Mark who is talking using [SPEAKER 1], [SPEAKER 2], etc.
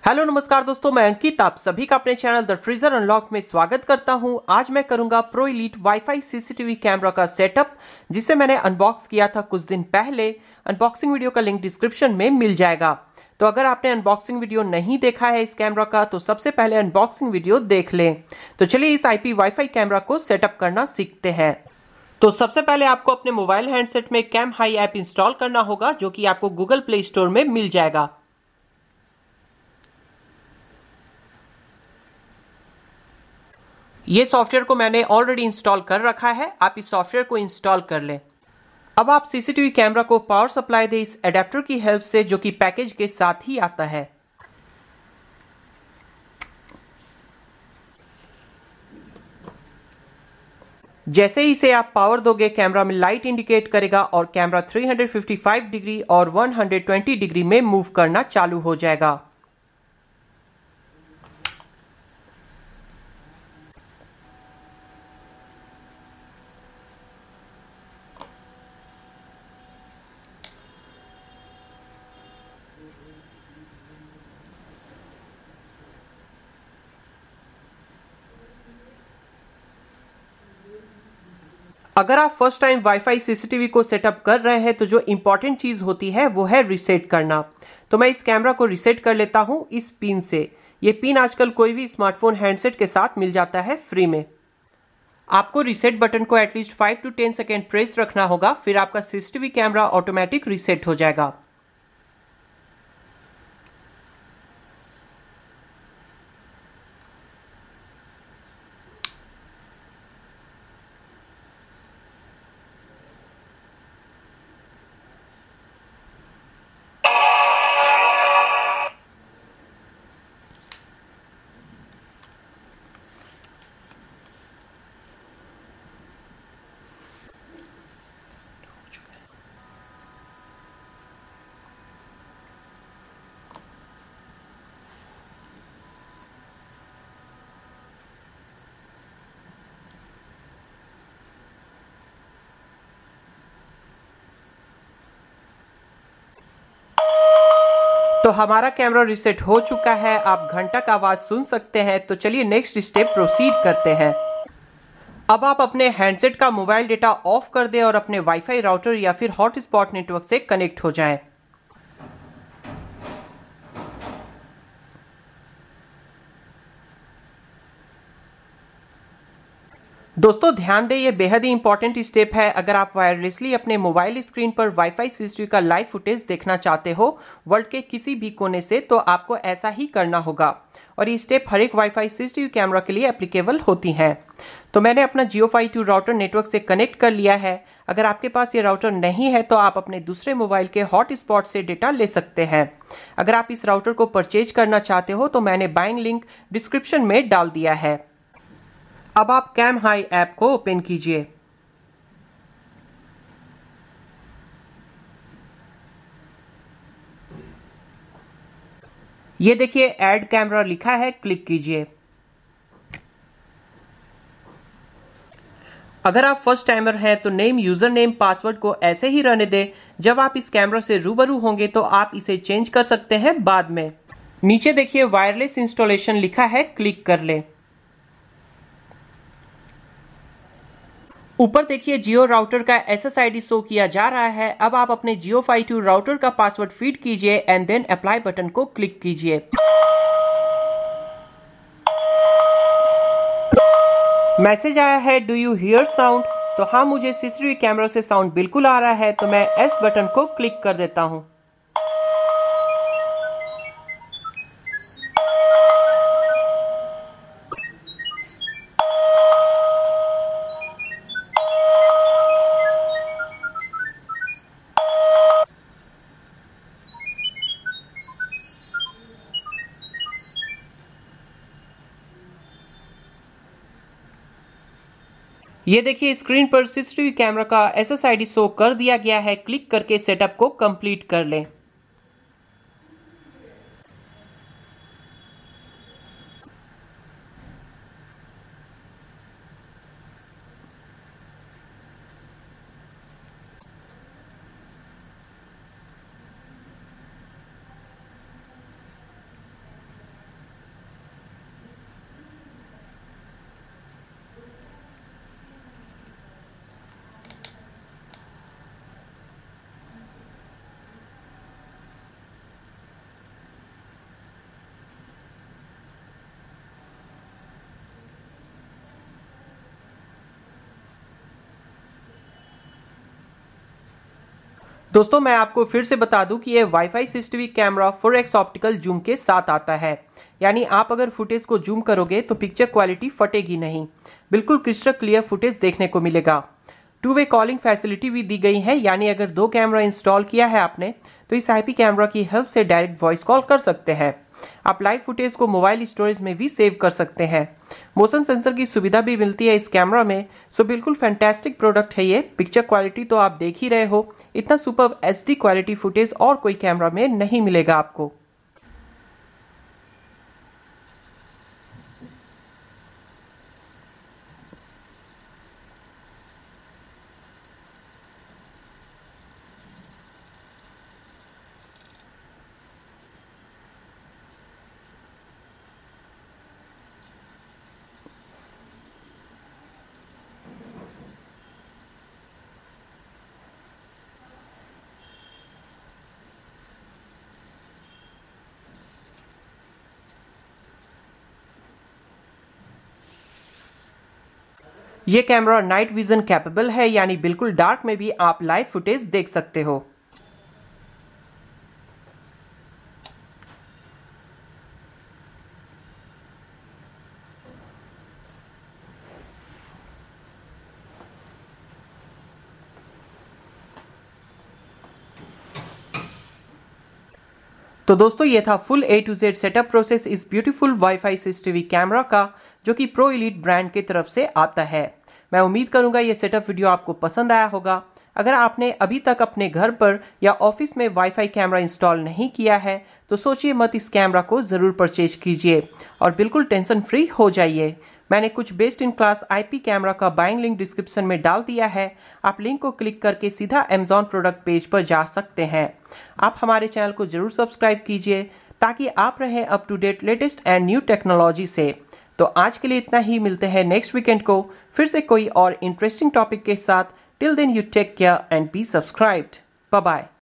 [SPEAKER 1] Hello नमस्कार दोस्तों, मैं अंकित आप सभी का अपने चैनल द ट्रेजर अनलॉक में स्वागत करता हूं। आज मैं करूंगा pro elite wifi CCTV camera का सेटअप, जिसे मैंने अनबॉक्स किया था कुछ दिन पहले। अनबॉक्सिंग वीडियो का लिंक डिस्क्रिप्शन में मिल जाएगा। तो अगर आपने अनबॉक्सिंग वीडियो नहीं देखा है इस कैमरा का, तो सबसे पहले अनबॉक्सिंग वीडियो देख लें। तो चलिए इस IP वाईफाई कैमरा को सेटअप करना सीखते हैं। तो सबसे पहले आपको अपने मोबाइल हैंडसेट में कैम हाई ऐप इंस्टॉल करना होगा, जो कि आपको गूगल प्ले स्टोर में मिल जाएगा। ये सॉफ्टवेयर को मैंने ऑलरेडी इंस्टॉल कर रखा है, आप इस सॉफ्टवेयर को इंस्टॉल कर लें। अब आप सीसीटीवी कैमरा को पावर सप्लाई दें इस एडेप्टर की हेल्प से, जो कि पैकेज के साथ ही आता है। जैसे ही इसे आप पावर दोगे, कैमरा में लाइट इंडिकेट करेगा और कैमरा 355 डिग्री और 120 डिग्री में मूव करना चालू हो जाएगा। अगर आप फर्स्ट टाइम वाईफाई सीसीटीवी को सेटअप कर रहे हैं, तो जो इंपॉर्टेंट चीज होती है वो है रीसेट करना। तो मैं इस कैमरा को रीसेट कर लेता हूं इस पिन से। ये पिन आजकल कोई भी स्मार्टफोन हैंडसेट के साथ मिल जाता है फ्री में। आपको रीसेट बटन को एटलीस्ट 5 to 10 सेकेंड प्रेस रखना होगा, फिर आपका सीसीटीवी कैमरा ऑटोमेटिक रीसेट हो जाएगा। तो हमारा कैमरा रीसेट हो चुका है, आप घंटा का आवाज सुन सकते हैं। तो चलिए नेक्स्ट स्टेप प्रोसीड करते हैं। अब आप अपने हैंडसेट का मोबाइल डेटा ऑफ कर दें और अपने वाईफाई राउटर या फिर हॉटस्पॉट नेटवर्क से कनेक्ट हो जाएं। दोस्तों ध्यान दें, ये बेहद ही इंपॉर्टेंट स्टेप है। अगर आप वायरलेसली अपने मोबाइल स्क्रीन पर वाईफाई सीसीटीवी का लाइव फुटेज देखना चाहते हो वर्ल्ड के किसी भी कोने से, तो आपको ऐसा ही करना होगा। और ये स्टेप हर एक वाईफाई सीसीटीवी कैमरा के लिए एप्लीकेबल होती हैं। तो मैंने अपना जियो फाई 2 राउटर नेटवर्क से कनेक्ट कर लिया है। अगर आपके पास ये राउटर नहीं है, तो आप अपने दूसरे मोबाइल के हॉटस्पॉट से डेटा ले सकते हैं। अगर आप इस राउटर को परचेज करना चाहते हो, तो मैंने बाइंग लिंक डिस्क्रिप्शन में डाल दिया है। अब आप कैम हाई ऐप को ओपन कीजिए। ये देखिए ऐड कैमरा लिखा है, क्लिक कीजिए। अगर आप फर्स्ट टाइमर हैं, तो नेम, यूजर नेम, पासवर्ड को ऐसे ही रहने दें। जब आप इस कैमरा से रूबरू होंगे, तो आप इसे चेंज कर सकते हैं बाद में। नीचे देखिए वायरलेस इंस्टॉलेशन लिखा है, क्लिक कर लें। ऊपर देखिए जियो राउटर का SSID शो किया जा रहा है। अब आप अपने जियो फाई 2 राउटर का पासवर्ड फीड कीजिए एंड देन अप्लाई बटन को क्लिक कीजिए। मैसेज आया है, डू यू हियर साउंड? तो हाँ, मुझे सीसीटीवी कैमरा से साउंड बिल्कुल आ रहा है। तो मैं एस बटन को क्लिक कर देता हूं। ये देखिए स्क्रीन पर सीसीटीवी कैमरा का SSID शो कर दिया गया है। क्लिक करके सेटअप को कंप्लीट कर लें। दोस्तों मैं आपको फिर से बता दूं कि ये wifi CCTV camera 4x optical zoom के साथ आता है। यानी आप अगर फुटेज को जूम करोगे तो पिक्चर क्वालिटी फटेगी नहीं, बिल्कुल क्रिस्टल क्लियर फुटेज देखने को मिलेगा। 2-वे कॉलिंग फैसिलिटी भी दी गई है, यानी अगर 2 कैमरा इंस्टॉल किया है आपने तो इस आईपी कैमरा की हेल्प से डायरेक्ट वॉइस कॉल कर सकते हैं। आप लाइव फुटेज को मोबाइल स्टोरेज में भी सेव कर सकते हैं। मोशन सेंसर की सुविधा भी मिलती है इस कैमरा में। सो बिल्कुल फैंटास्टिक प्रोडक्ट है ये। पिक्चर क्वालिटी तो आप देख ही रहे हो, इतना सुपर एचडी क्वालिटी फुटेज और कोई कैमरा में नहीं मिलेगा आपको। ये कैमरा नाइट विजन कैपेबल है, यानी बिल्कुल डार्क में भी आप लाइव फुटेज देख सकते हो। तो दोस्तों ये था full A to Z setup process इस ब्यूटीफुल वाईफाई सीसीटीवी कैमरा का, जो कि प्रो एलीट ब्रांड की तरफ से आता है। मैं उम्मीद करूंगा ये सेटअप वीडियो आपको पसंद आया होगा। अगर आपने अभी तक अपने घर पर या ऑफिस में वाईफाई कैमरा इंस्टॉल नहीं किया है तो सोचिए मत, इस कैमरा को जरूर परचेज कीजिए और बिल्कुल टेंशन फ्री हो जाइए। मैंने कुछ best in class IP camera का बाइंग लिंक डिस्क्रिप्शन में डाल दिया है। आप लिंक को क्लिक करके सीधा अमेज़न प्रोडक्ट पेज पर जा सकते हैं। आप हमारे चैनल को जरूर सब्सक्राइब कीजिए ताकि आप रहें up to date latest and new technology से। तो आज के लिए इतना ही, मिलते हैं नेक्स्ट वीकेंड को फिर से कोई और इंटरेस्टिंग टॉपिक के साथ। Till then you take care and be subscribed. Bye bye.